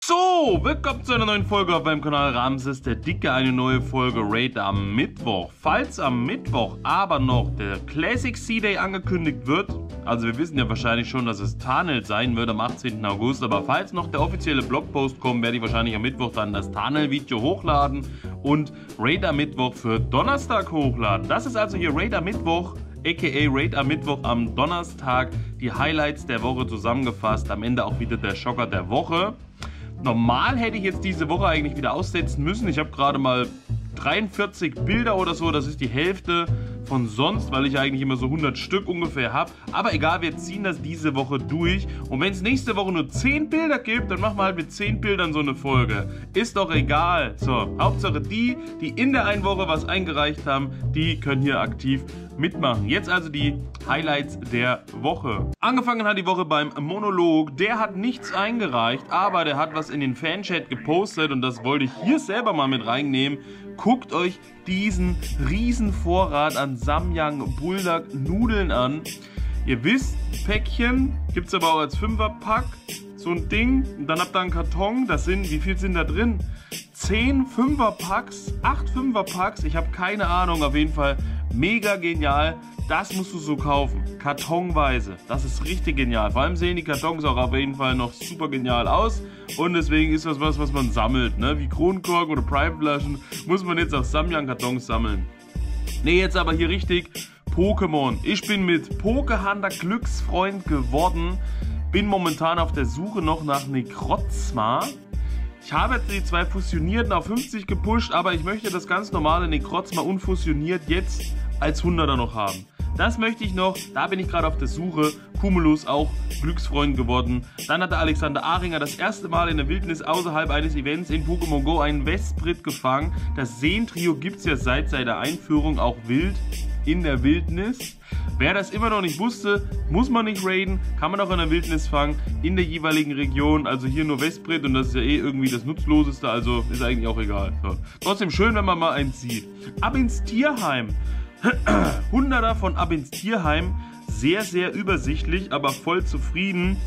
So, willkommen zu einer neuen Folge auf meinem Kanal Ramses der Dicke, eine neue Folge Raid am Mittwoch. Falls am Mittwoch aber noch der Classic Sea Day angekündigt wird, also wir wissen ja wahrscheinlich schon, dass es Tunnel sein wird am 18. August, aber falls noch der offizielle Blogpost kommt, werde ich wahrscheinlich am Mittwoch dann das Tunnel-Video hochladen und Raid am Mittwoch für Donnerstag hochladen. Das ist also hier Raid am Mittwoch, aka Raid am Mittwoch am Donnerstag, die Highlights der Woche zusammengefasst, am Ende auch wieder der Schocker der Woche. Normal hätte ich jetzt diese Woche eigentlich wieder aussetzen müssen. Ich habe gerade mal 43 Bilder oder so. Das ist die Hälfte von sonst, weil ich eigentlich immer so 100 Stück ungefähr habe. Aber egal, wir ziehen das diese Woche durch. Und wenn es nächste Woche nur 10 Bilder gibt, dann machen wir halt mit 10 Bildern so eine Folge. Ist doch egal. So, Hauptsache die in der einen Woche was eingereicht haben, die können hier aktiv mitmachen. Jetzt also die Highlights der Woche. Angefangen hat die Woche beim Monolog. Der hat nichts eingereicht, aber der hat was in den Fanchat gepostet und das wollte ich hier selber mal mit reinnehmen. Guckt euch diesen riesen Vorrat an Samyang Buldak Nudeln an. Ihr wisst, Päckchen gibt es aber auch als 5er-Pack. So ein Ding. Und dann habt ihr einen Karton. Das sind, wie viel sind da drin? 10 5er-Packs, 8 5er-Packs. Ich habe keine Ahnung. Auf jeden Fall mega genial. Das musst du so kaufen. Kartonweise. Das ist richtig genial. Vor allem sehen die Kartons auch auf jeden Fall noch super genial aus. Und deswegen ist das was man sammelt. Ne? Wie Kronkorken oder Prime-Flaschen muss man jetzt auf Samyang-Kartons sammeln. Ne, jetzt aber hier richtig Pokémon. Ich bin mit Pokehunter Glücksfreund geworden. Bin momentan auf der Suche noch nach Necrozma. Ich habe jetzt die zwei fusionierten auf 50 gepusht, aber ich möchte das ganz normale Necrozma unfusioniert jetzt als 100er noch haben. Das möchte ich noch, da bin ich gerade auf der Suche. Cumulus auch Glücksfreund geworden. Dann hat der Alexander Ahringer das erste Mal in der Wildnis außerhalb eines Events in Pokémon Go einen Vesprit gefangen. Das Seentrio gibt es ja seit seiner Einführung auch wild in der Wildnis. Wer das immer noch nicht wusste, muss man nicht raiden, kann man auch in der Wildnis fangen, in der jeweiligen Region. Also hier nur Vesprit und das ist ja eh irgendwie das Nutzloseste, also ist eigentlich auch egal. So. Trotzdem schön, wenn man mal eins sieht. Ab ins Tierheim. 100er von Ab ins Tierheim. Sehr, sehr übersichtlich, aber voll zufrieden.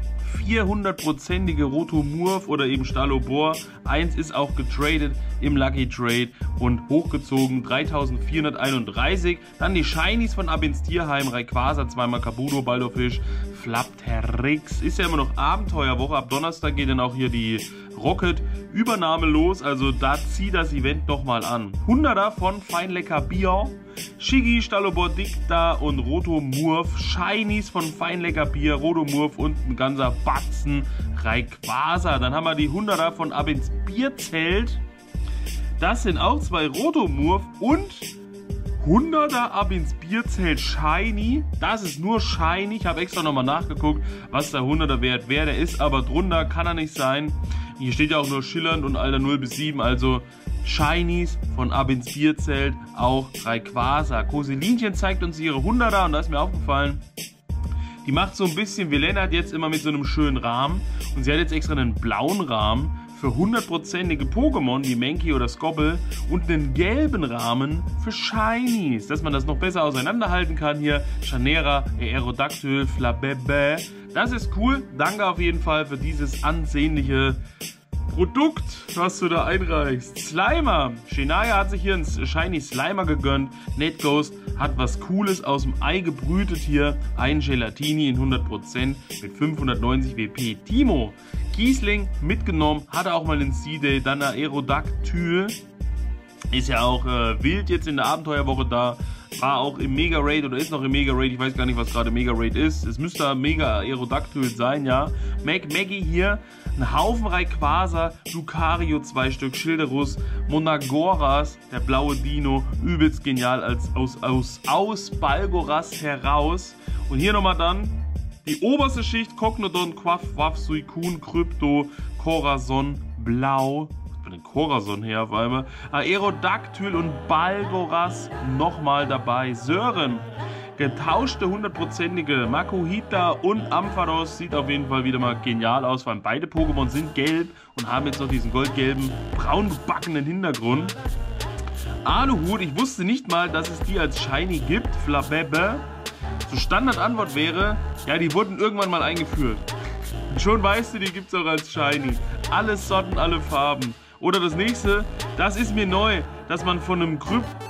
400%ige Rotomorph oder eben Stalobor. Eins ist auch getradet im Lucky Trade und hochgezogen 3431. Dann die Shinies von Ab ins Tierheim. Rayquaza, zweimal Kabuto, Baldorfisch, Flapterix. Ist ja immer noch Abenteuerwoche. Ab Donnerstag geht dann auch hier die Rocket-Übernahme los. Also da zieht das Event nochmal an. 100er von Feinlecker Bier. Shiggy, Stalobor, Dicta und Rotomorph. Shinies von Feinlecker Bier, Rotomorph und ein ganzer Batzen Rayquaza. Dann haben wir die 100er von Ab ins Bierzelt. Das sind auch zwei Rotomorph und 100er Ab ins Bierzelt Shiny. Das ist nur Shiny. Ich habe extra nochmal nachgeguckt, was der 100er Wert wäre. Der ist aber drunter, kann er nicht sein. Hier steht ja auch nur schillernd und Alter 0 bis 7, also Shinies von Ab ins Bierzelt, auch Rayquaza. Koselinchen zeigt uns ihre 100er und da ist mir aufgefallen, die macht so ein bisschen wie Lennart jetzt immer mit so einem schönen Rahmen. Und sie hat jetzt extra einen blauen Rahmen für 100%ige Pokémon wie Mankey oder Skobble und einen gelben Rahmen für Shinies, dass man das noch besser auseinanderhalten kann. Hier Chanera, Aerodactyl, Flabébé. Das ist cool. Danke auf jeden Fall für dieses ansehnliche Produkt, was du da einreichst. Slimer. Shania hat sich hier einen Shiny Slimer gegönnt. Netghost hat was Cooles aus dem Ei gebrütet hier. Ein Gelatini in 100% mit 590 WP. Timo. Kiesling mitgenommen. Hatte auch mal den Sea-Day. Dann Aerodactyl. Ist ja auch wild jetzt in der Abenteuerwoche da. War auch im Mega Raid oder ist noch im Mega Raid. Ich weiß gar nicht, was gerade Mega Raid ist. Es müsste Mega Aerodactyl sein, ja. Maggie hier. Ein Haufen Rayquaza, Lucario 2 Stück, Schilderus, Monagoras, der blaue Dino, übelst genial als aus Balgoras heraus. Und hier nochmal dann die oberste Schicht, Cognodon, Quaff, Waff, Suicune, Krypto, Corazon, Blau. Von den Corazon her auf einmal. Aerodactyl und Balgoras nochmal dabei. Sören. Getauschte 100%ige Makuhita und Ampharos sieht auf jeden Fall wieder mal genial aus. Vor allem beide Pokémon sind gelb und haben jetzt noch diesen goldgelben, braun gebackenen Hintergrund. Aluhut, ich wusste nicht mal, dass es die als Shiny gibt. Flabébé. So Standardantwort wäre, ja, die wurden irgendwann mal eingeführt. Und schon weißt du, die gibt es auch als Shiny. Alle Sorten, alle Farben. Oder das nächste, das ist mir neu, dass man von einem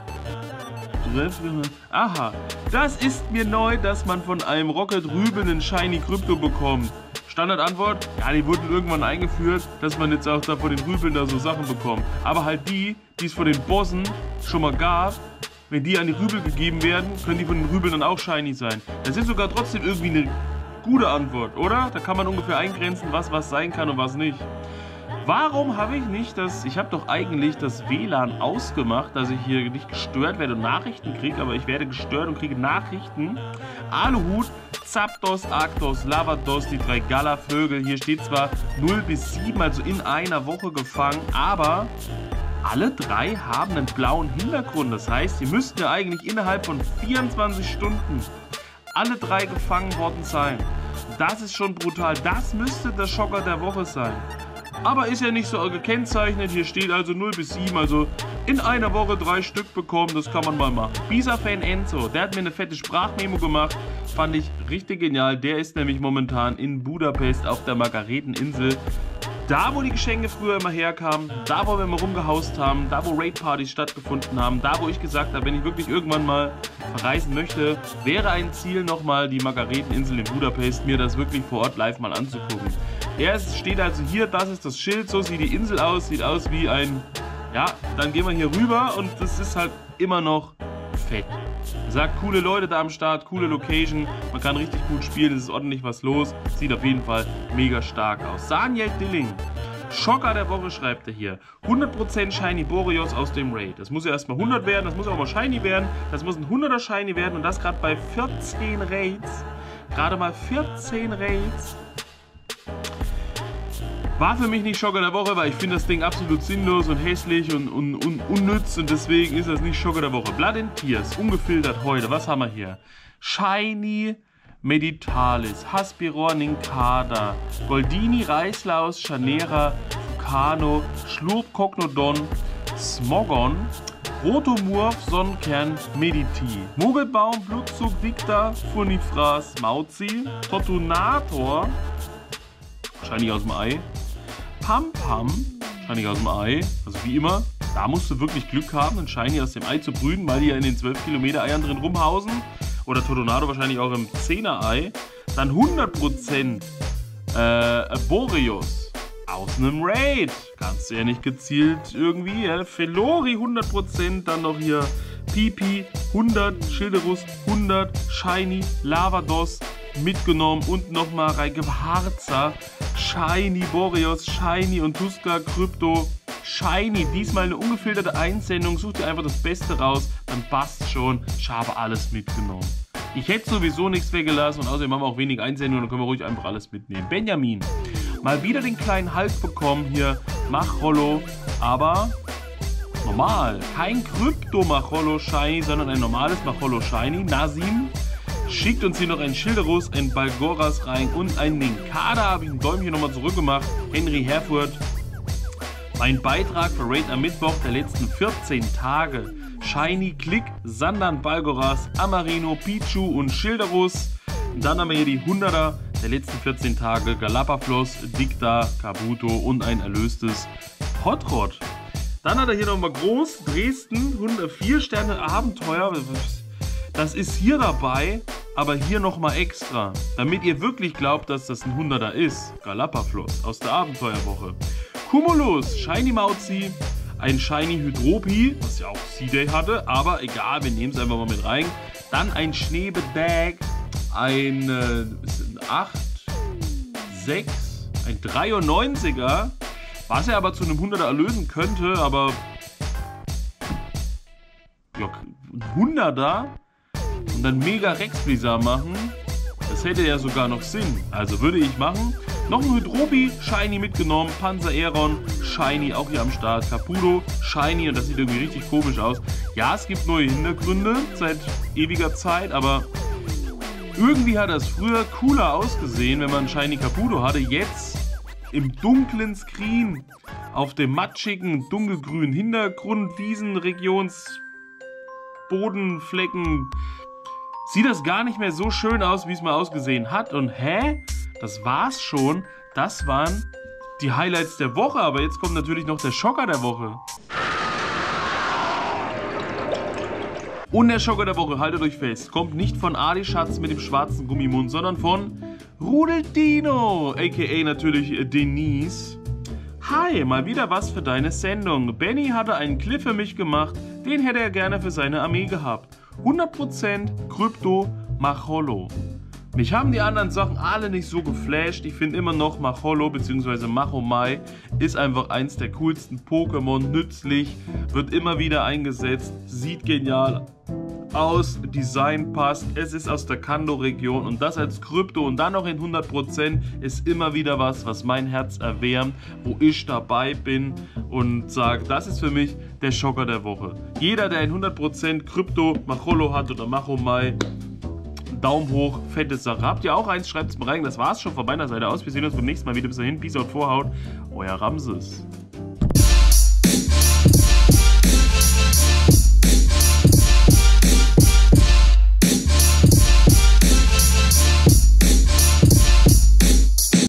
Aha, das ist mir neu, dass man von einem Rocket Rübel einen Shiny Krypto bekommt. Standardantwort, ja, die wurden irgendwann eingeführt, dass man jetzt auch da von den Rübeln da so Sachen bekommt. Aber halt die es von den Bossen schon mal gab, wenn die an die Rübel gegeben werden, können die von den Rübeln dann auch Shiny sein. Das ist sogar trotzdem irgendwie eine gute Antwort, oder? Da kann man ungefähr eingrenzen, was sein kann und was nicht. Warum habe ich nicht ich habe doch eigentlich das WLAN ausgemacht, dass ich hier nicht gestört werde und Nachrichten kriege, aber ich werde gestört und kriege Nachrichten. Aluhut, Zapdos, Arctos, Lavados, die 3 Gala-Vögel. Hier steht zwar 0 bis 7, also in einer Woche gefangen, aber alle 3 haben einen blauen Hintergrund. Das heißt, sie müssten ja eigentlich innerhalb von 24 Stunden alle 3 gefangen worden sein. Das ist schon brutal. Das müsste der Schocker der Woche sein. Aber ist ja nicht so gekennzeichnet. Hier steht also 0 bis 7, also in einer Woche 3 Stück bekommen. Das kann man mal machen. Bisa-Fan Enzo, der hat mir eine fette Sprachmemo gemacht. Fand ich richtig genial. Der ist nämlich momentan in Budapest auf der Margareteninsel. Da, wo die Geschenke früher immer herkamen, da, wo wir immer rumgehaust haben, da, wo Raid-Partys stattgefunden haben, da, wo ich gesagt habe, wenn ich wirklich irgendwann mal verreisen möchte, wäre ein Ziel nochmal die Margareteninsel in Budapest, mir das wirklich vor Ort live mal anzugucken. Er steht also hier, das ist das Schild, so sieht die Insel aus, sieht aus wie ein, ja, dann gehen wir hier rüber und das ist halt immer noch fett. Er sagt, coole Leute da am Start, coole Location, man kann richtig gut spielen, es ist ordentlich was los, sieht auf jeden Fall mega stark aus. Daniel Dilling, Schocker der Woche schreibt er hier, 100% Shiny Boreos aus dem Raid. Das muss ja erstmal 100 werden, das muss auch mal Shiny werden, das muss ein 100er Shiny werden und das gerade bei 14 Raids, gerade mal 14 Raids. War für mich nicht Schocker der Woche, weil ich finde das Ding absolut sinnlos und hässlich und unnütz und deswegen ist das nicht Schocker der Woche. Blood and Tears, ungefiltert heute, was haben wir hier? Shiny Meditalis, Haspiror Ninkada, Goldini, Reislaus, Chanera, Vulcano, Schlurp, Cognodon, Smogon, Rotomurf, Sonnenkern, Mediti, Mogelbaum, Blutzug, Dicta, Funifras, Mauzi, Totunator, wahrscheinlich aus dem Ei, Pam-Pam, wahrscheinlich aus dem Ei, also wie immer, da musst du wirklich Glück haben, einen Shiny aus dem Ei zu brüten, weil die ja in den 12 Kilometer Eiern drin rumhausen. Oder Tornado wahrscheinlich auch im 10er Ei. Dann 100% Boreos aus einem Raid. Kannst du ja nicht gezielt irgendwie. Ja. Felori 100%, dann noch hier Pipi 100, Schilderus 100, Shiny, Lavados mitgenommen und nochmal Reike Harzer, Shiny, Boreos, Shiny und Tuska, Krypto, Shiny. Diesmal eine ungefilterte Einsendung. Such dir einfach das Beste raus, dann passt schon. Ich habe alles mitgenommen. Ich hätte sowieso nichts weggelassen und außerdem haben wir auch wenig Einsendungen, dann können wir ruhig einfach alles mitnehmen. Benjamin, mal wieder den kleinen Hulk bekommen hier. Machrollo, aber normal. Kein Krypto-Machrollo Shiny, sondern ein normales Machrollo Shiny. Nasim schickt uns hier noch ein Schilderus, ein Balgoras rein und ein Ninkada. Habe ich ein Däumchen nochmal zurückgemacht. Henry Herfurth. Mein Beitrag für Raid am Mittwoch der letzten 14 Tage. Shiny, Klick, Sandan, Balgoras, Amarino, Pichu und Schilderus. Und dann haben wir hier die 100er der letzten 14 Tage. Galapafloss, Dicta, Kabuto und ein erlöstes Hotrod. Dann hat er hier nochmal groß Dresden, 4 Sterne Abenteuer. Das ist hier dabei, aber hier nochmal extra. Damit ihr wirklich glaubt, dass das ein 100er ist. Galapafloss aus der Abenteuerwoche. Cumulus, Shiny Mauzi, ein Shiny Hydropi, was ja auch C-Day hatte, aber egal, wir nehmen es einfach mal mit rein. Dann ein Schneebedag, ein 8, 6, ein 93er, was er aber zu einem 100er erlösen könnte, aber ja, ein 100er und dann Mega Rex Blizzard machen, das hätte ja sogar noch Sinn. Also würde ich machen. Noch ein Hydropi, Shiny mitgenommen, Panzer Aeron, Shiny auch hier am Start, Caputo, Shiny und das sieht irgendwie richtig komisch aus. Ja, es gibt neue Hintergründe seit ewiger Zeit, aber irgendwie hat das früher cooler ausgesehen, wenn man Shiny Caputo hatte. Jetzt im dunklen Screen auf dem matschigen, dunkelgrünen Hintergrund, Wiesenregions, Bodenflecken, sieht das gar nicht mehr so schön aus, wie es mal ausgesehen hat. Und hä? Das war's schon. Das waren die Highlights der Woche, aber jetzt kommt natürlich noch der Schocker der Woche. Und der Schocker der Woche, haltet euch fest, kommt nicht von Adi Schatz mit dem schwarzen Gummimund, sondern von Rudeldino, a.k.a. natürlich Denise. Hi, mal wieder was für deine Sendung. Benny hatte einen Clip für mich gemacht, den hätte er gerne für seine Armee gehabt. 100% Krypto Macholo. Mich haben die anderen Sachen alle nicht so geflasht. Ich finde immer noch Macholo bzw. Machomai ist einfach eins der coolsten Pokémon. Nützlich, wird immer wieder eingesetzt, sieht genial aus, Design passt, es ist aus der Kanto-Region und das als Krypto und dann noch in 100% ist immer wieder was mein Herz erwärmt, wo ich dabei bin und sage, das ist für mich der Schocker der Woche. Jeder, der in 100% Krypto Macholo hat oder Machomai, Daumen hoch, fette Sache. Habt ihr auch eins? Schreibt es mir rein. Das war's schon von meiner Seite aus. Wir sehen uns beim nächsten Mal wieder. Bis dahin, Peace out, Vorhaut. Euer Ramses.